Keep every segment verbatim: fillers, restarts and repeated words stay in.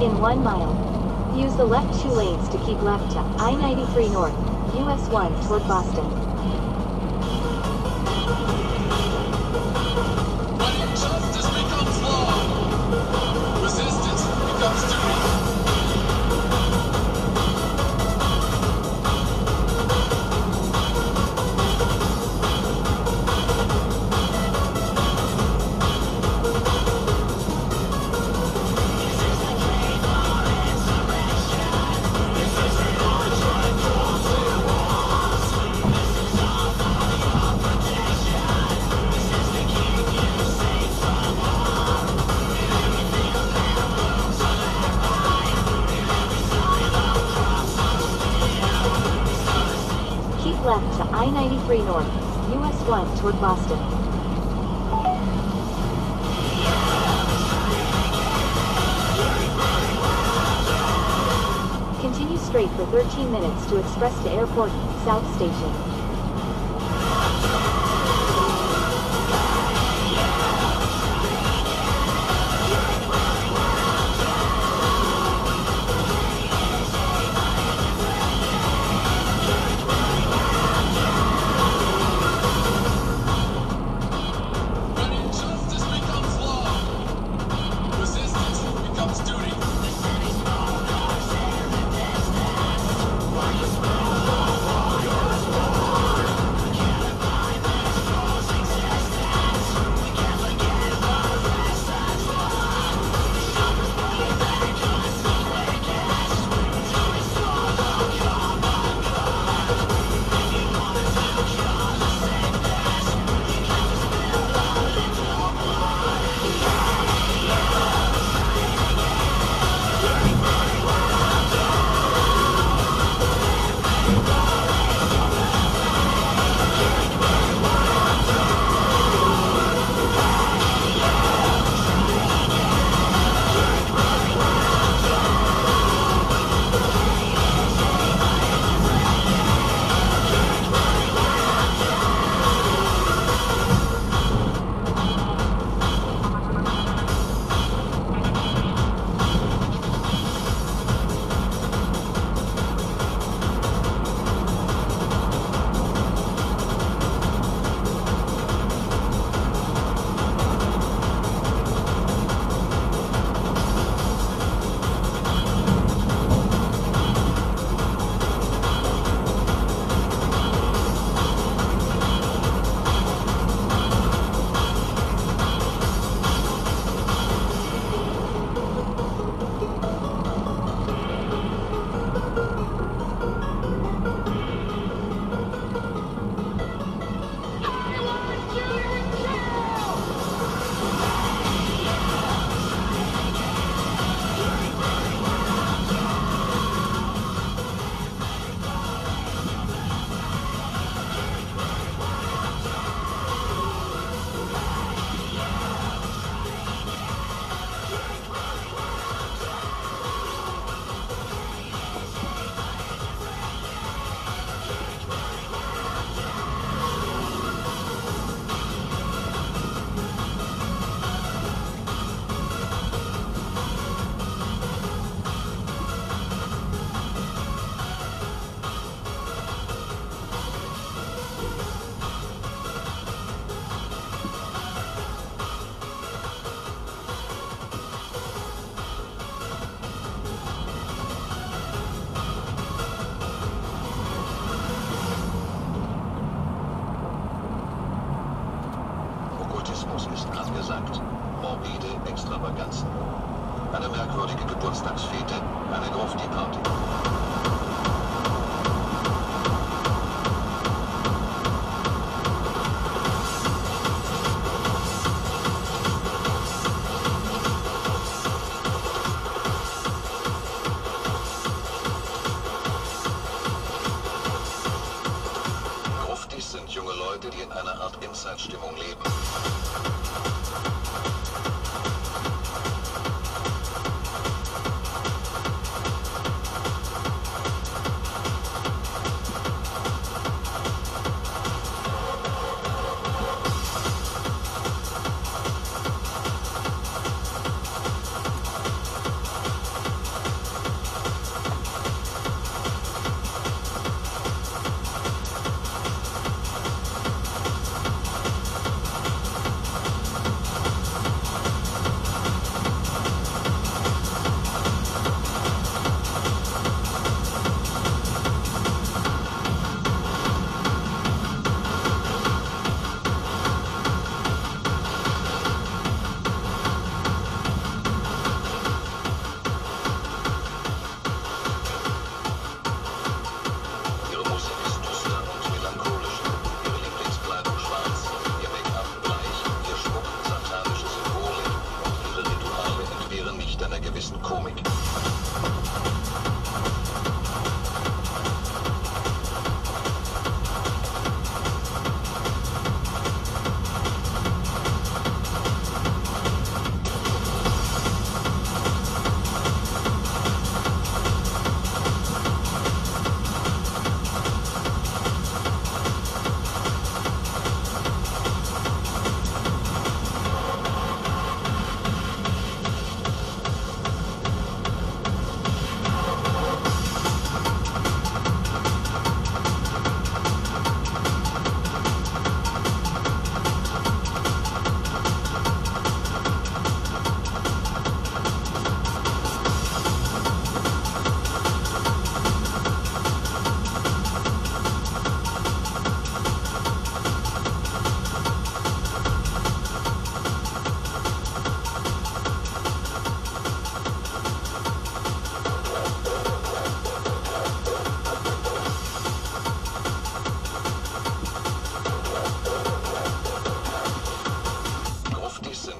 In one mile. Use the left two lanes to keep left to I ninety-three North, U S one toward Boston. When injustice becomes law, resistance becomes duty. Left to I ninety-three North, U S one toward Boston. Continue straight for thirteen minutes to Express to Airport, South Station. ist angesagt. Morbide Extravaganzen. Eine merkwürdige Geburtstagsfete, eine Grufti-Party. Gruftis sind junge Leute, die in einer Art Inside-Stimmung leben.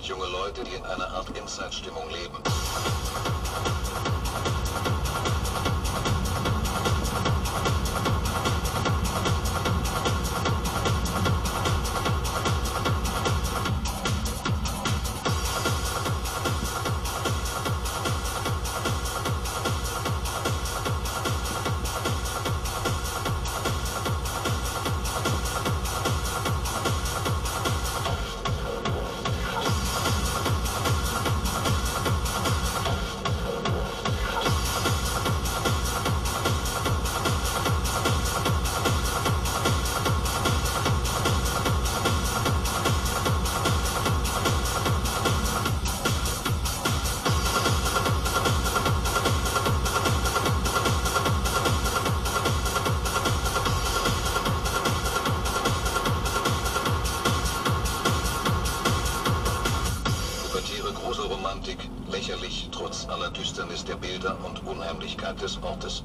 sind junge Leute, die in einer Art Inside-Stimmung leben. Große Romantik, lächerlich trotz aller Düsternis der Bilder und Unheimlichkeit des Ortes.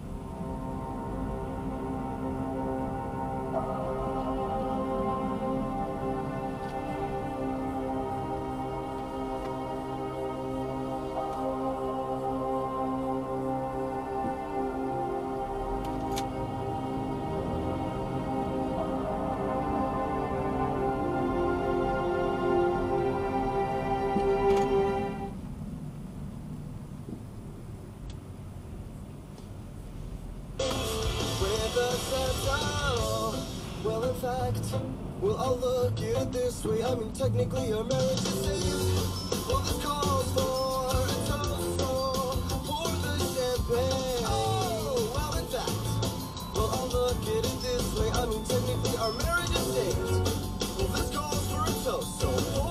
Well, in fact, we'll all look at it this way. I mean, technically, our marriage is saved. Well, this calls for a toast for the champagne. Oh, well, in fact, we'll all look at it this way. I mean, technically, our marriage is saved. Well, this calls for a toast, so